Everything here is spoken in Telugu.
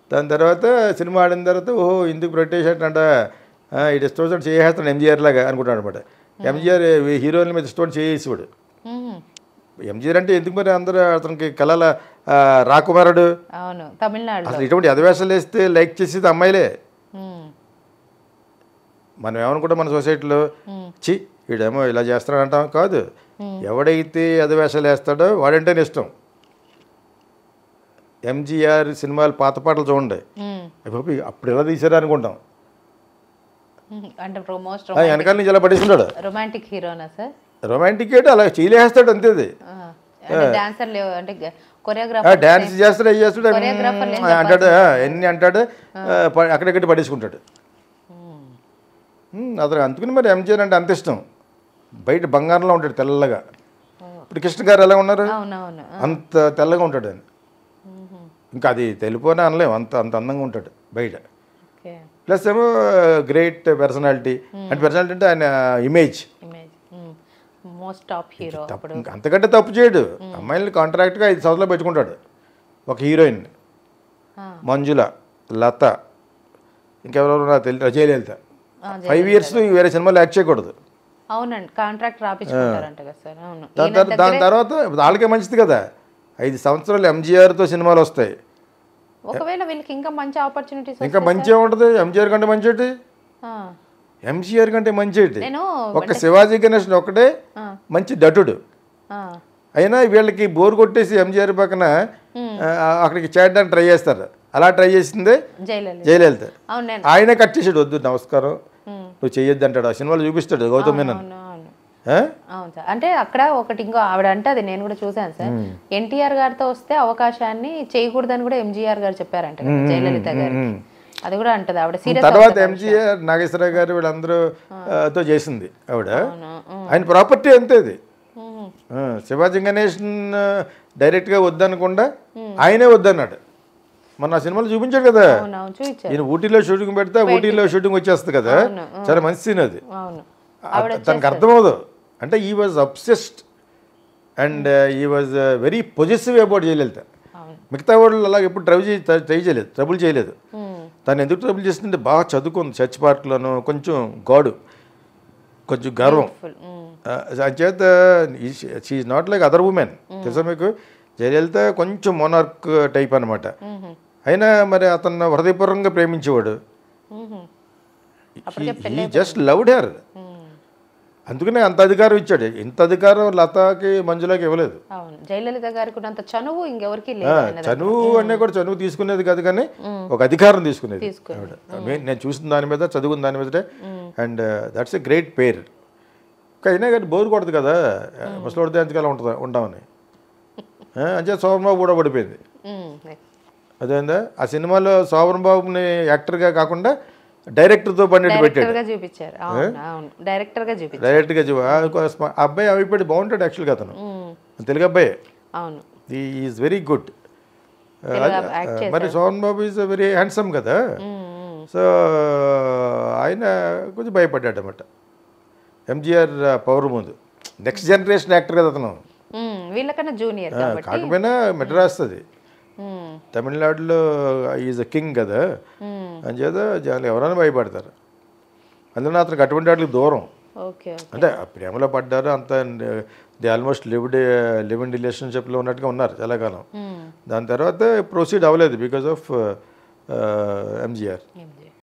దాని తర్వాత సినిమా ఆడిన తర్వాత ఓహో ఇందుకు ప్రొటేషన్ ఇటు ఇష్టం చేసేస్తాడు ఎంజీఆర్ లాగా అనుకుంటాడు అనమాట. ఎంజీఆర్ హీరోయిన్ మీద ఇష్టం చేసేవాడు. ఎంజీఆర్ అంటే ఎందుకు మరి అందరూ అతనికి కళల రాకుమారుడు. అసలు ఇటువంటి అధివేశాలు వేస్తే లైక్ చేసేది అమ్మాయిలే. మనం ఏమనుకుంటాం మన సొసైటీలో, చి వీడేమో ఇలా చేస్తాడు అంటాం. కాదు, ఎవడైతే అధివేశాలు వేస్తాడో వాడంటేనే ఇష్టం. ఎంజీఆర్ సినిమాలు పాత పాటలు చూడండి, అప్పుడు ఎలా తీసారా అనుకుంటాం. వెనకాల నుంచి ఇలా పడేస్తున్నాడు. రొమాంటిక్ ఏంటి, అలా చేయలేస్తాడు అంతే. డాన్స్ చేస్తాడు, అవి చేస్తాడు అంటాడు, ఎన్ని అంటాడు, అక్కడెక్కడి పడేసుకుంటాడు అతను. అందుకని మరి ఎంజీఆర్ అంటే అంత ఇష్టం. బయట బంగారంలో ఉంటాడు తెల్లగా. ఇప్పుడు కృష్ణ గారు ఎలా ఉన్నారు, అంత తెల్లగా ఉంటాడు ఆయన. ఇంకా అది తెలుపు అని అనలేము, అంత అంత అందంగా ఉంటాడు బయట. ప్లస్ ఏమో గ్రేట్ పర్సనాలిటీ. అంటే పర్సనాలిటీ అంటే ఆయన ఇమేజ్ అంతకంటే తప్పు చేయడు. అమ్మాయిని కాంట్రాక్ట్గా 5 సంవత్సరాలు పెట్టుకుంటాడు. ఒక హీరోయిన్ మంజుల, లత, ఇంకెవరెవరు నాకు తెలియదు, జయలలిత. 5 years వేరే సినిమాలు యాక్ట్ చేయకూడదు. దాని తర్వాత వాళ్ళకే మంచిది కదా, 5 సంవత్సరాలు ఎంజీఆర్తో సినిమాలు వస్తాయి. ఇంకా మంచి ఏముంటుంది ఎంజీఆర్ కంటే మంచి ఏంటి, ఎంజీఆర్ కంటే మంచి ఏంటి. ఒక శివాజీ గణేష్ ఒకటే మంచి నటుడు అయినా వీళ్ళకి బోర్ కొట్టేసి ఎంజీఆర్ పక్కన అక్కడికి చేయడానికి ట్రై చేస్తారు. అలా ట్రై చేసిందే జయలలిత. ఆయనే కట్ చేసాడు, వద్దు నమస్కారం నువ్వు చెయ్యొద్దు అంటాడు. ఆ సినిమాలో చూపిస్తాడు గౌతమ్ మీనన్. అవును సార్, అంటే అక్కడ ఒకటి ఇంకో ఆవిడ అంటే అది నేను కూడా చూసాను సార్. ఎన్టీఆర్ గారితో వస్తే అవకాశాన్ని చేయకూడదని కూడా ఎంజీఆర్ గారు చెప్పారంట జయలలిత గారికి. అది కూడా అంటది ఆవిడ. తర్వాత ఎంజీఆర్ నాగేశ్వరరావు గారు వీళ్ళందరూ తో చేసింది ఆవిడ. ఆయన ప్రాపర్టీ అంతే అది. శివాజీ గణేష్ డైరెక్ట్గా వద్దనకుండా ఆయనే వద్దన్నాడు. మన ఆ సినిమాలో చూపించాడు కదా, ఈయన ఊటీలో షూటింగ్ పెడితే ఊటీలో షూటింగ్ వచ్చేస్తుంది కదా, చాలా మంచి సీన్ అది. తనకు అర్థమవుదు. అంటే he was obsessed and he was very positive about Jayalalithaa. మిగతా వాళ్ళు అలాగే ఎప్పుడు ట్రబుల్ చేయలేదు. తను ఎందుకు ట్రబుల్ చేస్తుంటే బాగా చదువుకుంది, చర్చ్ పార్క్లోను, కొంచెం గాడు, కొంచెం గర్వం. చేత she not like other women. తెలుసా మీకు, జయలలిత కొంచెం మోనార్క్ టైప్ అనమాట. అయినా మరి అతను హృదయపూర్వకంగా ప్రేమించేవాడు. He just loved her. అందుకనే అంత అధికారం ఇచ్చాడు. ఇంత అధికారం లతాకి మంజులకి ఇవ్వలేదు. జయలలిత గారికి చనువు ఇంకెవరికి చనువు అనే కూడా చనువు తీసుకునేది కాదు, కానీ ఒక అధికారం తీసుకునేది ఆవిడ. నేను చూసిన దాని మీద, చదువుకున్న దాని మీదటే. And that's a great pair. అయినా కానీ బోర్ కొడదు కదా, ముసలిడితే ఎంతకాలం ఉంటామని. అంటే శోభన్ బాబు కూడా పడిపోయింది. అదేందా ఆ సినిమాలో శోభన్ బాబుని యాక్టర్గా కాకుండా డైరెక్టర్తో పన్నెట్టు పెట్టాడు. డైరెక్ట్గా అబ్బాయి అవిపడి బాగుంటాడు యాక్చువల్గా. అతను తెలుగు అబ్బాయి, ఈజ్ వెరీ గుడ్. మరి Shoban Babu is very handsome కదా. సో ఆయన కొంచెం భయపడ్డాడు అన్నమాట ఎంజీఆర్ పవర్ ముందు. నెక్స్ట్ జనరేషన్ యాక్టర్ కదా అతను, వీళ్ళకన్నా జూనియర్. కాకపోయినా మెడ్రాస్ అది, తమిళనాడులో ఈజ్ అ కింగ్ కదా. అంచేత జనాలు ఎవరైనా భయపడతారు. అందులో అతనికి అటువంటి వాటికి దూరం. అంటే ప్రేమలో పడ్డారు అంత, ది ఆల్మోస్ట్ లివ్ ఇన్ రిలేషన్షిప్లో ఉన్నట్టుగా ఉన్నారు చాలా కాలం. దాని తర్వాత ప్రొసీడ్ అవ్వలేదు బికాజ్ ఆఫ్ ఎంజీఆర్.